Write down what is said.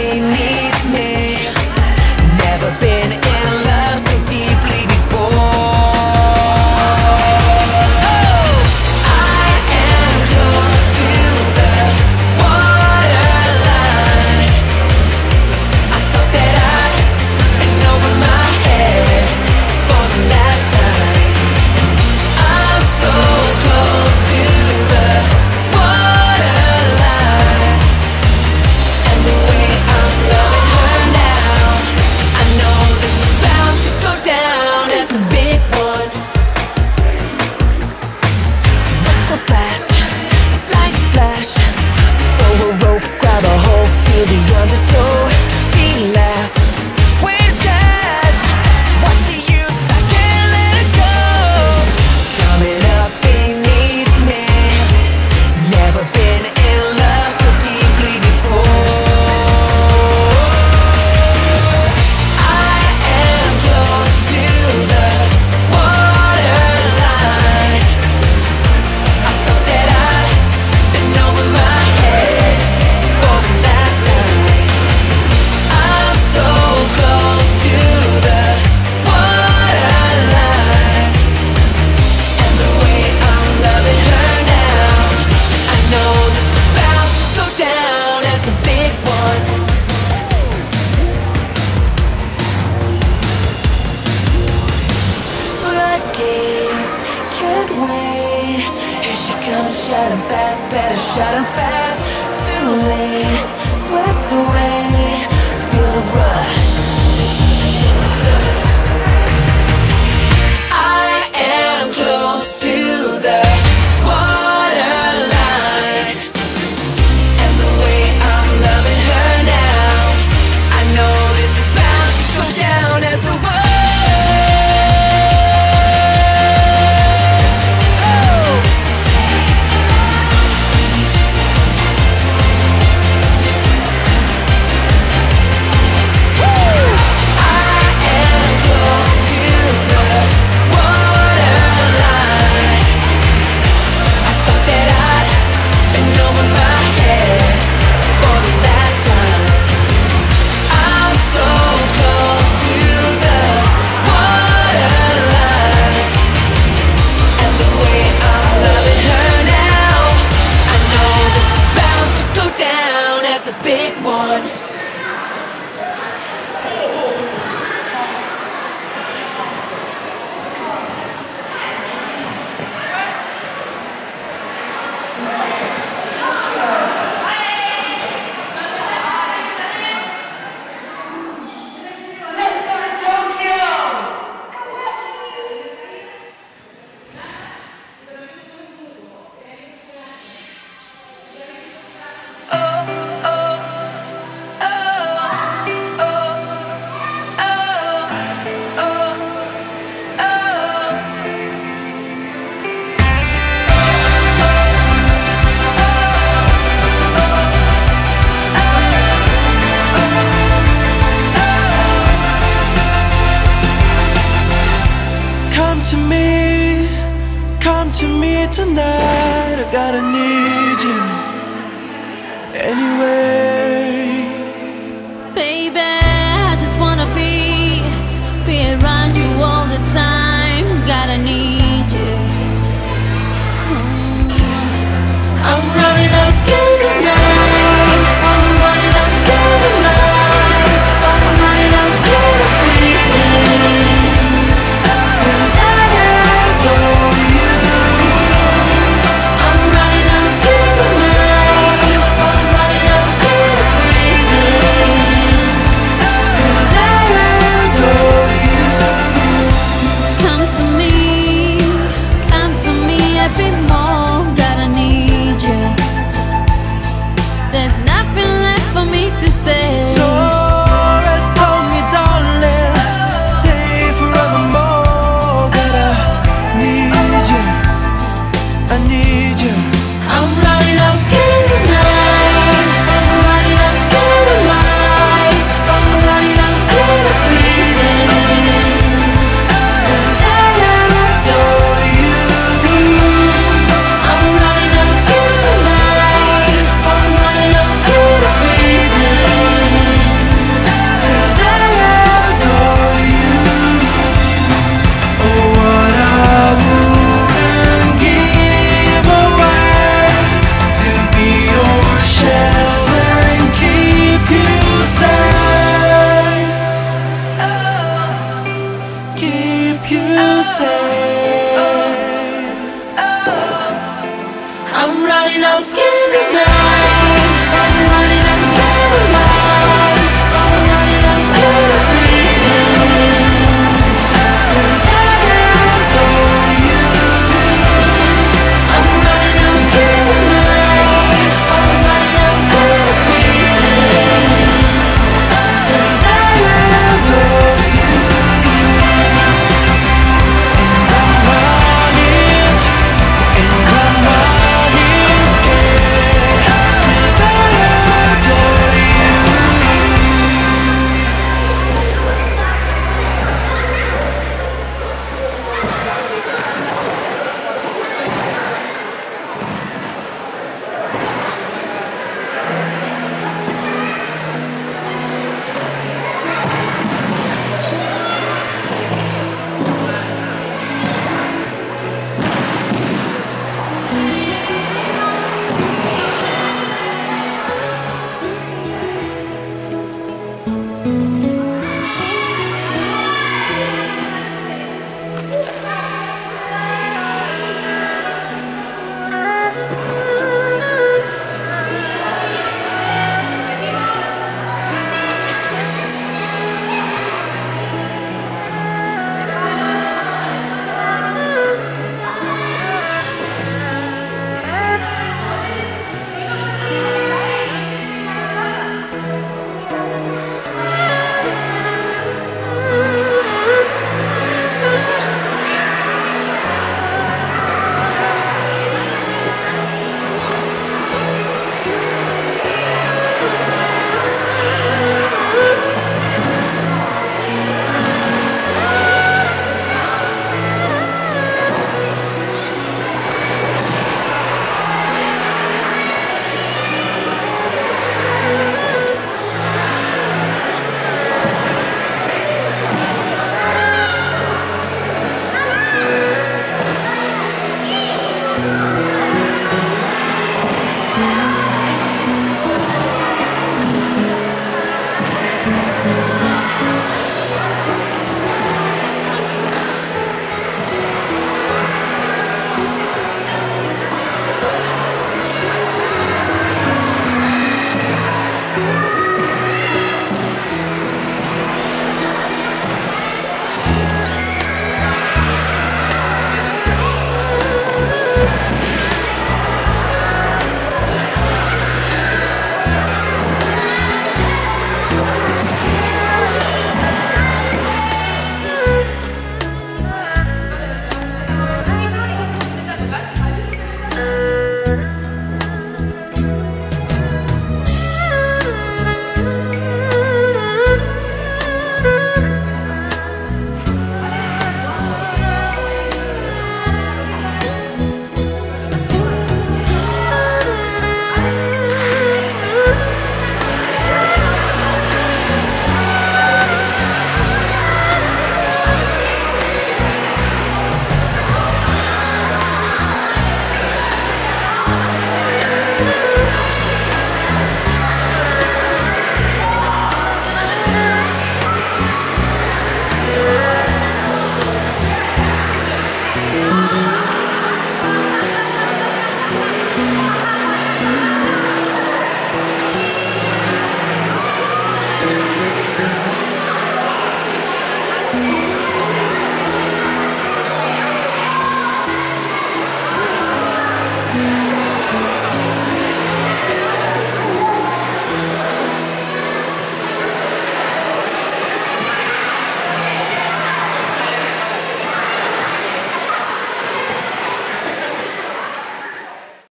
beneath me. Never been in love so deeply before. I am close to the waterline. I thought that I'd been over my head for the last time. I'm so close to the waterline, and the way I'm loving her now, I know this is bound to go down as the big one. Whistle blast, lights flash, throw a rope, grab a hold, feel the undertow. She laughs, where's cash? What's the use? I can't let it go. Coming up beneath me. Never been in love so deeply before. I am close to the waterline. I thought that I'd been over my head for the last time. I'm so close to the waterline, and the way I'm loving her now, I know this is bound to go down as the big one. Floodgates, can't wait. Here she comes, shutting fast, better shut 'em fast. Too late, swept away, feel the rush. I am close to the waterline, and the way I'm loving her now, I know this is bound to go down as the one. Come to me tonight, I gotta need you anyway. Baby, I just wanna be around you all the time. Gotta need